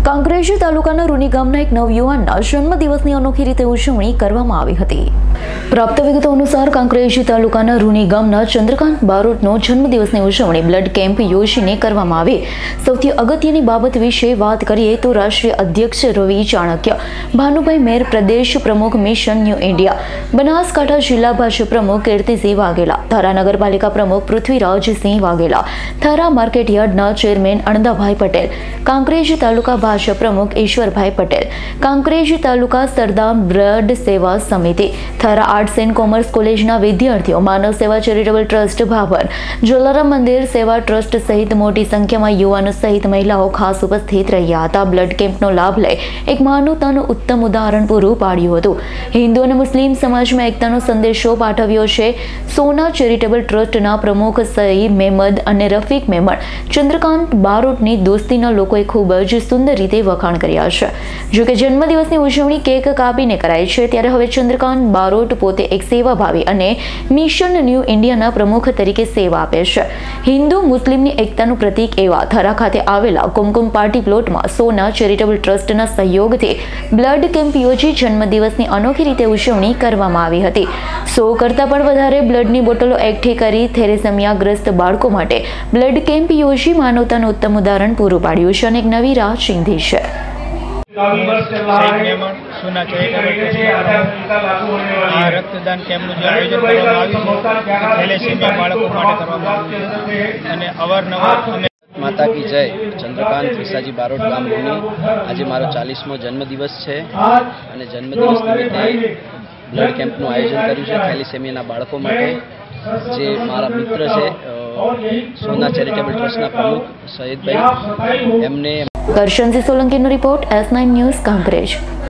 કાંકરેજ તાલુકાના રૂની ગામના એક નવયુવાનના જન્મદિવસની અનોખી રીતે ઉજવણી કરવામાં આવી હતી। પ્રાપ્ત વિગતો અનુસાર કાંકરેજ તાલુકાના રૂની ગામના ચંદ્રકાંત બારોટનો જન્મદિવસની ઉજવણી બ્લડ કેમ્પ યોજીને કરવામાં આવી। સૌથી અગત્યની બાબત વિશે વાત કરીએ તો રાષ્ટ્રીય અધ્યક્ષ રવિ ચાણક્ય, ભાનુભાઈ મેર, પ્રદેશ પ્રમુખ મિશન ન્યૂ ઇન્ડિયા, બનાસકાંઠા જિલ્લા ભાજપ પ્રમુખ કીર્તિસિંહ વાઘેલા, થારા નગરપાલિકા પ્રમુખ પૃથ્વીરાજસિંહ વાઘેલા, થારા માર્કેટયાર્ડના ચેરમેન અણદાભાઈ પટેલ, કાંકરેજ તાલુકા ભાજપ પ્રમુખ ઈશ્વરભાઈ પટેલ, કાંકરેજ તાલુકા સરદાર બ્લડ સેવા સમિતિ, થારા આર્ટ્સ એન્ડ કોમર્સ કોલેજના વિદ્યાર્થીઓ, માનવ સેવા ચેરિટેબલ ટ્રસ્ટ ભાભર, જલારામ મંદિર સેવા ટ્રસ્ટ સહિત મોટી સંખ્યામાં યુવાનો સહિત મહિલાઓ ખાસ ઉપસ્થિત રહ્યા હતા। બ્લડ કેમ્પનો લાભ લઈ એક માનવતાનું ઉત્તમ ઉદાહરણ પૂરું પાડ્યું હતું। હિન્દુ અને મુસ્લિમ સમાજમાં એકતાનો સંદેશો પાઠવ્યો છે। સોના ચેરિટેબલ ટ્રસ્ટના પ્રમુખ સઈ મેમદ અને રફીક મેમણ, ચંદ્રકાંત બારોટની દોસ્તીના લોકોએ ખૂબ જ સુંદર રીતે વખાણ કર્યા છે। જોકે જન્મદિવસની ઉજવણી કેક કાપીને કરાઈ છે, ત્યારે હવે ચંદ્રકાંત બારોટ પોતે એક સેવાભાવી અને મિશન ન્યૂ ઇન્ડિયાના પ્રમુખ તરીકે સેવા આપે છે। હિન્દુ મુસ્લિમની એકતાનું પ્રતીક એવા થરા ખાતે આવેલા કુમકુમ પાર્ટી પ્લોટમાં સોના ચેરિટેબલ ટ્રસ્ટના સહયોગથી બ્લડ કેમ્પ યોજી જન્મદિવસની અનોખી રીતે ઉજવણી કરવામાં આવી હતી। 100 કરતાં પણ વધારે બ્લડની બોટલો એકઠી કરી થેરેસેમિયાગ્રસ્ત બાળકો માટે બ્લડ કેમ્પ યોજી માનવતાનું ઉત્તમ ઉદાહરણ પૂરું પાડ્યું છે અને એક નવી રાહ ચીંધી છે। સોના ચેરિટેબલ ટ્રસ્ટના રક્તદાન કેમ્પનું જે આયોજન કરવામાં આવ્યું છે થેલેસેમિયા બાળકો માટે કરવામાં આવ્યું છે અને અવારનવાર માતા કી જય। ચંદ્રકાંત વિસાજી બારોટ ગામ રૂની આજે મારો 40મો જન્મદિવસ છે અને જન્મદિવસ નિમિત્તે બ્લડ કેમ્પનું આયોજન કર્યું છે થેલેસેમિયાના બાળકો માટે। જે મારા મિત્ર છે સોના ચેરિટેબલ ટ્રસ્ટના પ્રમુખ સૈયદભાઈ, એમને કરશનસિંહ સોલંકીનો રિપોર્ટ, S9 ન્યૂઝ, કાંકરેજ।